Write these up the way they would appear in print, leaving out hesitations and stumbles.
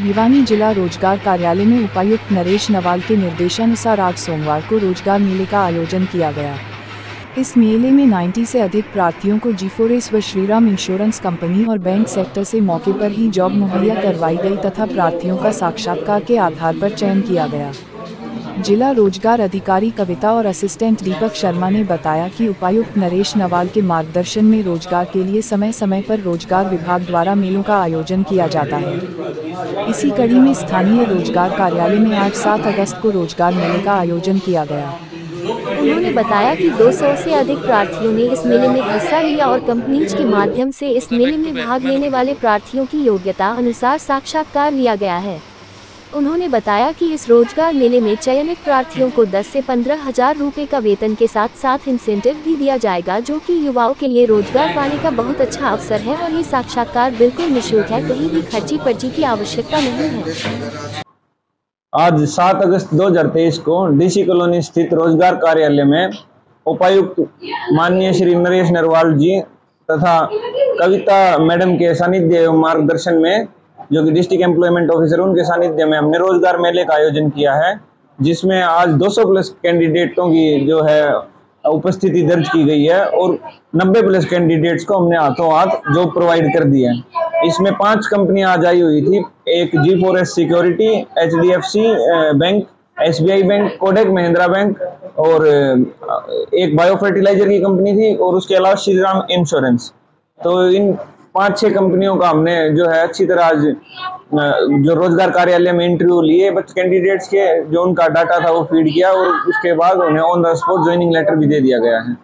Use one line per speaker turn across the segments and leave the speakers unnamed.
भिवानी जिला रोजगार कार्यालय में उपायुक्त नरेश नवाल के निर्देशानुसार आज सोमवार को रोजगार मेले का आयोजन किया गया। इस मेले में 90 से अधिक प्रार्थियों को G4S व श्रीराम इंश्योरेंस कंपनी और बैंक सेक्टर से मौके पर ही जॉब मुहैया करवाई गई तथा प्रार्थियों का साक्षात्कार के आधार पर चयन किया गया। जिला रोजगार अधिकारी कविता और असिस्टेंट दीपक शर्मा ने बताया कि उपायुक्त नरेश नवाल के मार्गदर्शन में रोजगार के लिए समय समय पर रोजगार विभाग द्वारा मेलों का आयोजन किया जाता है। इसी कड़ी में स्थानीय रोजगार कार्यालय में आज 7 अगस्त को रोजगार मेले का आयोजन किया गया।
उन्होंने बताया कि 200 से अधिक प्रार्थियों ने इस मेले में हिस्सा लिया और कंपनीज के माध्यम से इस मेले में भाग लेने वाले प्रार्थियों की योग्यता अनुसार साक्षात्कार लिया गया है। उन्होंने बताया कि इस रोजगार मेले में चयनित प्रार्थियों को 10 से 15,000 रुपए का वेतन के साथ साथ इंसेंटिव भी दिया जाएगा, जो कि युवाओं के लिए रोजगार पाने का बहुत अच्छा अवसर है और ये साक्षात्कार बिल्कुल निःशुल्क है, कहीं भी खर्ची पर्ची की आवश्यकता नहीं है।
आज 7 अगस्त 2023 को डीसी कॉलोनी स्थित रोजगार कार्यालय में उपायुक्त माननीय श्री नरेश नरवाल जी तथा कविता मैडम के सानिध्य एवं मार्गदर्शन में, जो कि डिस्ट्रिक्ट एम्प्लॉयमेंट ऑफिसर, उनके सानिध्य में हमने रोजगार मेले का आयोजन किया है, जिसमें आज 200 प्लस कैंडिडेटों की जो है उपस्थिति दर्ज की गई है और 90 प्लस कैंडिडेट्स को हमने हाथों हाथ जॉब प्रोवाइड कर दी है। इसमें 5 कंपनियां आज आई हुई थी। एक G4S security, HDFC bank, SBI bank, Kotak Mahindra bank और एक बायो फर्टिलाइजर की कंपनी थी और उसके अलावा श्रीराम इंश्योरेंस। तो इन 5-6 कंपनियों का हमने जो है अच्छी तरह आज जो रोजगार कार्यालय में इंटरव्यू लिए बच्चे कैंडिडेट्स के, जो उनका डाटा था वो फीड किया और उसके बाद उन्हें on the spot joining letter भी दे दिया गया है।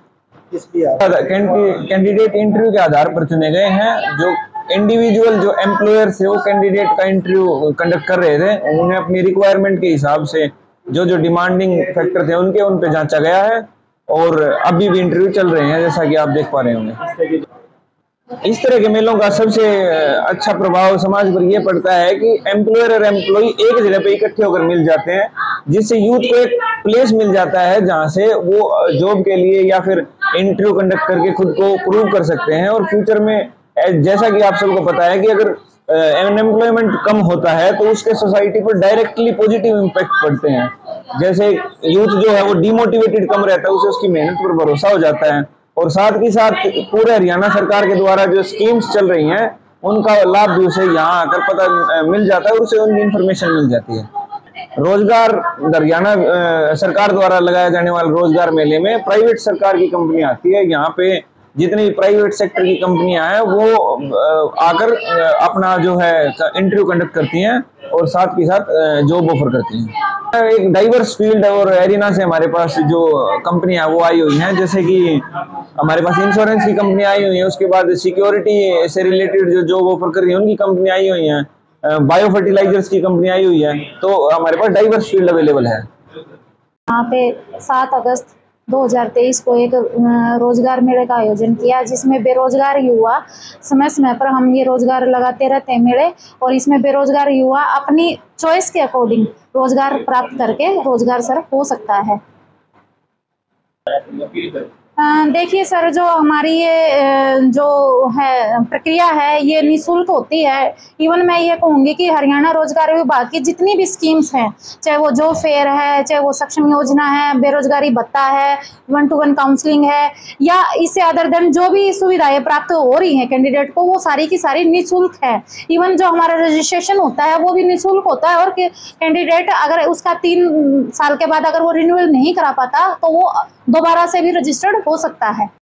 कैंडिडेट इंटरव्यू के आधार पर चुने गए हैं। जो इंडिविजुअल जो एम्प्लॉयर थे वो कैंडिडेट का इंटरव्यू कंडक्ट कर रहे थे, उन्हें अपनी रिक्वायरमेंट के हिसाब से जो जो डिमांडिंग फैक्टर थे उनके उन पे जांचा गया है और अभी भी इंटरव्यू चल रहे हैं, जैसा कि आप देख पा रहे होंगे। इस तरह के मेलों का सबसे अच्छा प्रभाव समाज पर यह पड़ता है कि एम्प्लॉयर और एम्प्लॉय एक जगह पे इकट्ठे होकर मिल जाते हैं, जिससे यूथ को एक प्लेस मिल जाता है जहां से वो जॉब के लिए या फिर इंटरव्यू कंडक्ट करके खुद को प्रूव कर सकते हैं। और फ्यूचर में जैसा कि आप सबको पता है कि अगर अनएम्प्लॉयमेंट कम होता है तो उसके सोसाइटी पर डायरेक्टली पॉजिटिव इम्पैक्ट पड़ते हैं। जैसे यूथ जो है वो डिमोटिवेटेड कम रहता है, उसे उसकी मेहनत पर भरोसा हो जाता है और साथ ही साथ पूरे हरियाणा सरकार के द्वारा जो स्कीम्स चल रही हैं उनका लाभ भी उसे यहाँ आकर पता मिल जाता है और उसे उनकी इन्फॉर्मेशन मिल जाती है। रोजगार हरियाणा सरकार द्वारा लगाया जाने वाले रोजगार मेले में प्राइवेट सरकार की कंपनी आती है। यहाँ पे जितनी प्राइवेट सेक्टर की कंपनियां हैं वो आकर अपना जो है इंटरव्यू कंडक्ट करती हैं और साथ ही साथ जॉब ऑफर करती हैं। एक डाइवर्स फील्ड और एरिना से हमारे पास जो कंपनियां वो आई हुई हैं, जैसे कि हमारे पास इंश्योरेंस की कंपनी आई हुई है, उसके बाद सिक्योरिटी से रिलेटेड जो जॉब ऑफर कर रही है उनकी कंपनी आई हुई है, बायो फर्टिलाइजर्स की कंपनी आई हुई है। तो हमारे पास डाइवर्स फील्ड अवेलेबल है।
यहाँ पे 7 अगस्त 2023 को एक रोजगार मेले का आयोजन किया, जिसमें बेरोजगार युवा समय समय पर हम ये रोजगार लगाते रहते हैं मेले, और इसमें बेरोजगार युवा अपनी चॉइस के अकॉर्डिंग रोजगार प्राप्त करके रोजगार सर हो सकता है। देखिए सर, जो हमारी ये जो है प्रक्रिया है ये निःशुल्क होती है। इवन मैं ये कहूँगी कि हरियाणा रोजगार विभाग की जितनी भी स्कीम्स हैं, चाहे वो जॉब फेयर है, चाहे वो सक्षम योजना है, बेरोजगारी भत्ता है, 1-to-1 काउंसलिंग है, या इससे अदर देन जो भी सुविधाएं प्राप्त हो रही हैं कैंडिडेट को, वो सारी की सारी निःशुल्क है। इवन जो हमारा रजिस्ट्रेशन होता है वो भी निःशुल्क होता है और कैंडिडेट अगर उसका 3 साल के बाद अगर वो रिन्यूअल नहीं करा पाता तो वो दोबारा से भी रजिस्टर्ड हो सकता है।